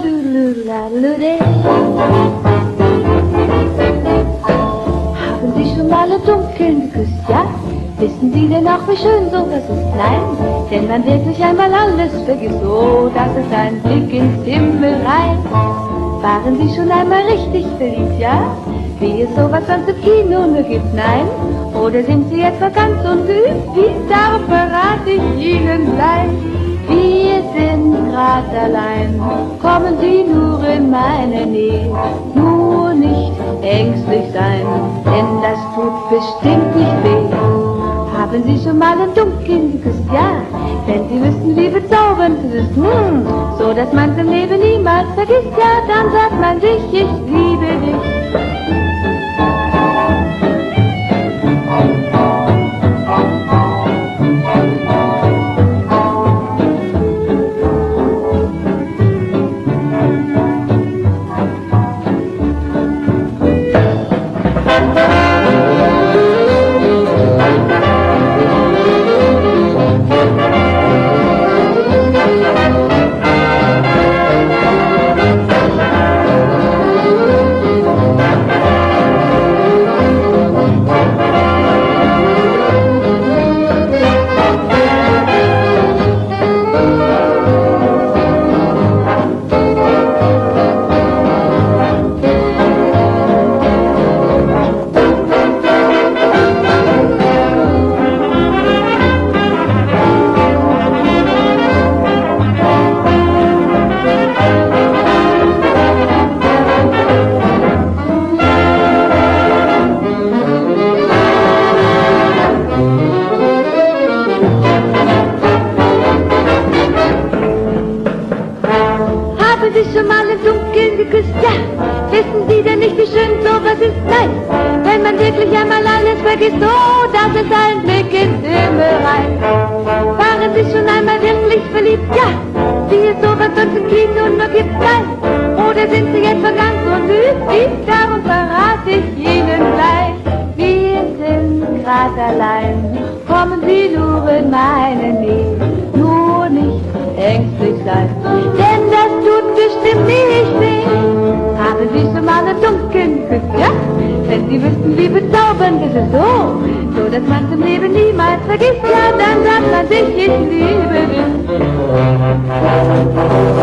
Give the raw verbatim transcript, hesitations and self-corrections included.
Ladulaludé. Haben Sie schon mal im Dunkeln geküsst, ja? Wissen Sie denn auch, wie schön sowas ist? Nein, denn man wirklich einmal alles vergisst. Oh, das ist ein Blick ins Himmelreich. Waren Sie schon einmal richtig verliebt, ja? Wie es sowas sonst im Kino nur gibt, nein? Oder sind Sie etwa ganz ungeübt? Wie, darum verrate ich Ihnen gleich. Wir sind grad allein, kommen Sie nur in meine Nähe. Nur nicht ängstlich sein, denn das tut bestimmt nicht weh. Haben Sie schon mal im Dunkeln geküsst, ja? Wenn Sie wüssten, wie bezaubernd es ist, hm, so dass man's im Leben niemals vergisst, ja, dann sagt man sich, ich liebe dich. Haben Sie schon mal im Dunkeln geküsst, ja? Wissen Sie denn nicht, wie schön sowas ist? Nein, wenn man wirklich einmal alles vergisst, oh, das ist ein Blick ins Himmelreich. Waren Sie schon einmal wirklich verliebt, ja? Wie es sowas sonst im Kino nur gibt, nein? Oder sind Sie etwa ganz unüblich? Darum verrate ich Ihnen gleich. Wir sind grad allein, kommen Sie nur in meine Nähe. Nur nicht ängstlich sein, denn das tut bestimmt nicht weh. Haben Sie schon mal im Dunkeln geküsst, ja? Wenn Sie wüssten, wie bezaubernd ist es so, so dass man's im Leben niemals vergisst, ja, dann sagt man sich, ich liebe dich.